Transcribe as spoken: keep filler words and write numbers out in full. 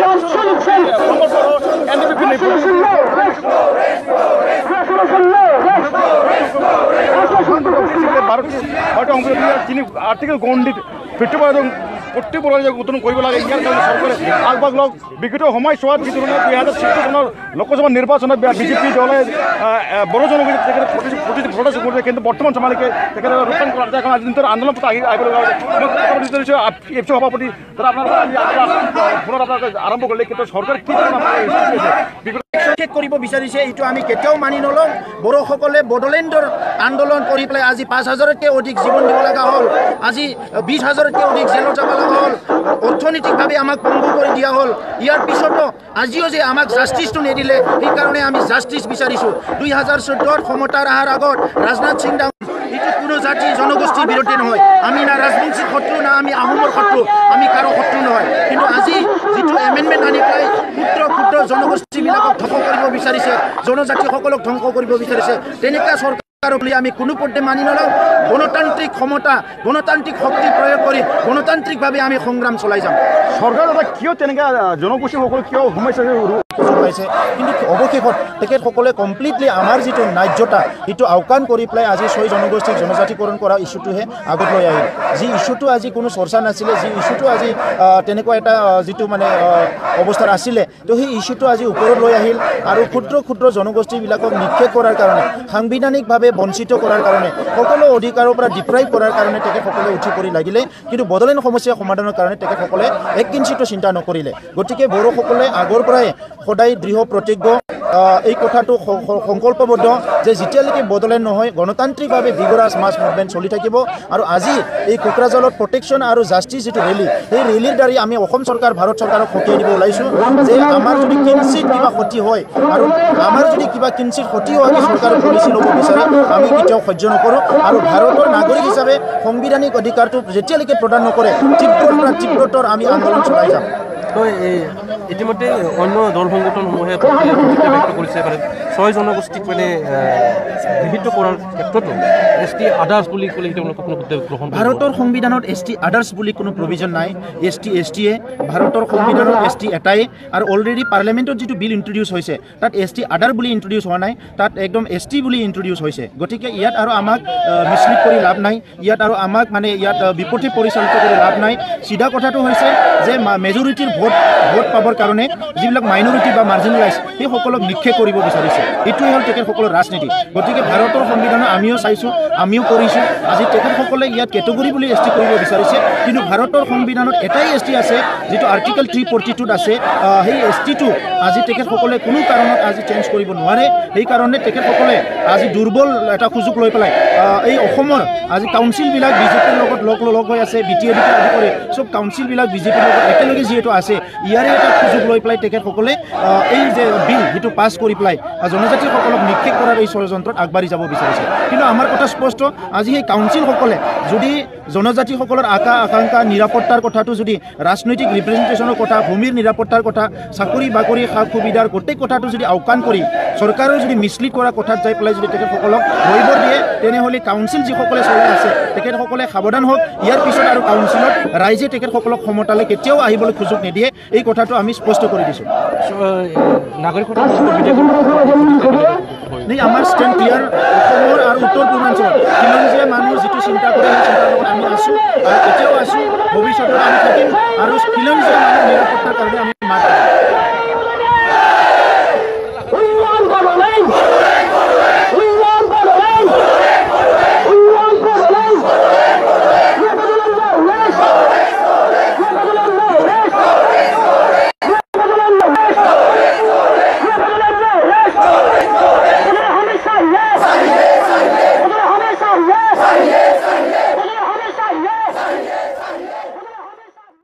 তিনি আর্টিকেল গণ্ডিত ভিত্তিভাৱে প্ৰত্যেক বছৰে যে উত্তোলন কৰিব লাগে ইয়াৰ কাৰণে চৰকাৰে আগভাগ লওক। বিগত সময়ছোৱাত যি ধৰণে দুই হাজাৰ চৈধ্য চনৰ লোকসভা নিৰ্বাচনত বিজেপি দলে বড়ো জনগোষ্ঠী তেখেতে প্ৰতিটি ভোট আছে কৰিছে, কিন্তু বৰ্তমান সময়লৈকে তেখেতে ৰূপায়ণ কৰা যায়। কাৰণ আজি দিনটোৰ আন্দোলন আহি আহিব লগা হৈছে। এফ চি সভাপতি ধৰা আপোনাৰ ফোনত আপোনালোকে আৰম্ভ কৰিলে, কিন্তু চৰকাৰে কি শেষ কৰিব বিচাৰিছে এইটো আমি কেতিয়াও মানি নলওঁ। বড়োসকলে বড়োলেণ্ডৰ আন্দোলন কৰি পেলাই আজি পাঁচ হাজাৰতকৈ অধিক জীৱন দিব লগা হ'ল, আজি বিশ হাজাৰতকৈ অধিক জেলত যাব লগা হ'ল, অৰ্থনৈতিকভাৱে আমাক পংগু কৰি দিয়া হ'ল। ইয়াৰ পিছতো আজিও যে আমাক জাষ্টিছটো নিদিলে, সেইকাৰণে আমি জাষ্টিছ বিচাৰিছোঁ। দুই হাজাৰ চৈধ্যত ক্ষমতাৰ অহাৰ আগত ৰাজনাথ সিং ডাঙৰ এইটো কোনো জাতি জনগোষ্ঠীৰ বিৰুদ্ধে নহয়। আমি না ৰাজবংশীৰ শত্ৰু, না আমি আহোমৰ শত্ৰু, আমি কাৰো শত্ৰু নহয়। কিন্তু আজি যিটো এমেণ্ডমেণ্ট আনি পেলাই ক্ষুদ্ৰ ক্ষুদ্ৰ জনগোষ্ঠীবিলাকক ধ্বংস কৰিব বিচাৰিছে, জনজাতিসকলক ধ্বংস কৰিব বিচাৰিছে, তেনেকুৱা চৰকাৰ বুলি আমি কোনো পধ্যে মানি নলওঁ। গণতান্ত্ৰিক ক্ষমতা, গণতান্ত্ৰিক শক্তি প্ৰয়োগ কৰি গণতান্ত্ৰিকভাৱে আমি সংগ্ৰাম চলাই যাম। চৰকাৰ কিয় তেনেকৈ জনগোষ্ঠীসকল কিয় সমস্যা পাইছে, কিন্তু অৱশেষত তেখেতসকলে কমপ্লিটলি আমাৰ যিটো ন্যায্যতা সেইটো আওকাণ কৰি পেলাই আজি ছয় জনগোষ্ঠীক জনজাতিকৰণ কৰা ইছ্যুটোহে আগত লৈ আহিল। যি ইছ্যুটো আজি কোনো চৰ্চা নাছিলে, যি ইছ্যুটো আজি তেনেকুৱা এটা যিটো মানে অৱস্থাত আছিলে, তো সেই ইছ্যুটো আজি ওপৰত লৈ আহিল আৰু ক্ষুদ্ৰ ক্ষুদ্ৰ জনগোষ্ঠীবিলাকক নিক্ষেপ কৰাৰ কাৰণে, সাংবিধানিকভাৱে বঞ্চিত কৰাৰ কাৰণে, সকলো অধিকাৰৰ পৰা ডিপ্ৰাইভ কৰাৰ কাৰণে তেখেতসকলে উঠি পৰি লাগিলে। কিন্তু বড়োলেণ্ড সমস্যা সমাধানৰ কাৰণে তেখেতসকলে এক কিঞ্চিতো চিন্তা নকৰিলে। গতিকে বড়োসকলে আগৰ পৰাই সদায় দৃঢ় প্ৰতিজ্ঞ, এই কথাটো সংকল্পবদ্ধ যে যেতিয়ালৈকে বড়োলেণ্ড নহয় গণতান্ত্ৰিকভাৱে ভিগৰাছ মাছ মুভমেণ্ট চলি থাকিব। আৰু আজি এই কোকৰাঝাৰত প্ৰটেকশ্যন আৰু জাষ্টিছ যিটো ৰেলী, সেই ৰেলীৰ দ্বাৰাই আমি অসম চৰকাৰ ভাৰত চৰকাৰক সকীয়াই দিব ওলাইছোঁ যে আমাৰ যদি কিঞ্চিত কিবা ক্ষতি হয় আৰু আমাৰ যদি কিবা কিঞ্চিত ক্ষতি হোৱাকৈ চৰকাৰে পলিচি ল'ব বিচাৰে, আমি কেতিয়াও সহ্য নকৰোঁ। আৰু ভাৰতৰ নাগৰিক হিচাপে সাংবিধানিক অধিকাৰটো যেতিয়ালৈকে প্ৰদান নকৰে তীব্ৰৰ পৰা তীব্ৰতৰ আমি আন্দোলন চলাই যাম। ইতিমধ্যে অন্য দল সংগঠনসমূহে ব্যক্ত কৰিছে মানে ছয় জনগোষ্ঠীক মানে বিহিত কৰাৰ ক্ষেত্ৰতো এছ টি আদাৰ্ছ বুলি ক'লে তেওঁলোকে কোনো গ্ৰহণ ভাৰতৰ সংবিধানত এছ টি আদাৰ্ছ বুলি কোনো প্ৰভিজন নাই। এছ টি এছ টিয়ে ভাৰতৰ সংবিধানত এছ টি এটাই, আৰু অলৰেডি পাৰ্লিয়ামেণ্টত যিটো বিল ইণ্ট্ৰডিউচ হৈছে তাত এছ টি আদাৰ বুলি ইণ্ট্ৰডিউচ হোৱা নাই, তাত একদম এছ টি বুলি ইণ্ট্ৰডিউচ হৈছে। গতিকে ইয়াত আৰু আমাক মিছলিড কৰি লাভ নাই, ইয়াত আৰু আমাক মানে ইয়াত বিপথে পৰিচালিত কৰি লাভ নাই। চিধা কথাটো হৈছে যে মেজৰিটিৰ ভোট ভোট পাবৰ কাৰণে যিবিলাক মাইনৰিটি বা মাৰ্জিনেলাইজ সেইসকলক নিক্ষেপ কৰিব বিচাৰিছে, এইটোৱে হ'ল তেখেতসকলৰ ৰাজনীতি। গতিকে ভাৰতৰ সংবিধানত আমিও চাইছোঁ, আমিও কৰিছোঁ। আজি তেখেতসকলে ইয়াত কেটেগৰী বুলি এছ টি কৰিব বিচাৰিছে, কিন্তু ভাৰতৰ সংবিধানত এটাই এছ টি আছে যিটো আৰ্টিকেল থ্ৰী ফৰ্টি টুত আছে। সেই এছ টিটো আজি তেখেতসকলে কোনো কাৰণত আজি চেঞ্জ কৰিব নোৱাৰে। সেইকাৰণে তেখেতসকলে আজি দুৰ্বল এটা সুযোগ লৈ পেলাই এই অসমৰ আজি কাউন্সিলবিলাক বিজেপিৰ লগত লগ লগ হৈ আছে, বি টি এ ডিকে আদি কৰি চব কাউন্সিলবিলাক বিজেপিৰ লগত একেলগে যিহেতু আছে, ইয়াৰে এটা সুযোগ লৈ পেলাই তেখেতসকলে এই যে বিল সেইটো পাছ কৰি পেলাই জনজাতিসকলক নিক্ষেপ কৰাৰ এই ষড়যন্ত্ৰত আগবাঢ়ি যাব বিচাৰিছে। কিন্তু আমাৰ কথা স্পষ্ট, আজি সেই কাউন্সিলসকলে যদি জনজাতিসকলৰ আশা আকাংক্ষা নিৰাপত্তাৰ কথাটো যদি ৰাজনৈতিক ৰিপ্ৰেজেণ্টেশ্যনৰ কথা, ভূমিৰ নিৰাপত্তাৰ কথা, চাকৰি বাকৰি সা সুবিধাৰ গোটেই কথাটো যদি আওকাণ কৰি চৰকাৰৰ যদি মিছলিড কৰা কথাত যাই পেলাই যদি তেখেতসকলক ভৰিবৰ দিয়ে, তেনেহ'লে কাউন্সিল যিসকলে চলাই আছে তেখেতসকলে সাৱধান হওক। ইয়াৰ পিছত আৰু কাউন্সিলত ৰাইজে তেখেতসকলক ক্ষমতালৈ কেতিয়াও আহিবলৈ সুযোগ নিদিয়ে, এই কথাটো আমি স্পষ্ট কৰি দিছোঁ। নাগৰিকতা আমাৰ ষ্টেণ্ড ক্লিয়াৰ। অসমৰ আৰু উত্তৰ পূৰ্বাঞ্চলত খিলঞ্জীয়া মানুহ যিটো চিন্তা কৰে সেই চিন্তাৰ লগত আমি আছোঁ আৰু এতিয়াও আছোঁ, ভৱিষ্যতত আমি থাকিম। আৰু খিলঞ্জীয়া মানুহ নিৰাপত্তাৰ কাৰণে আমি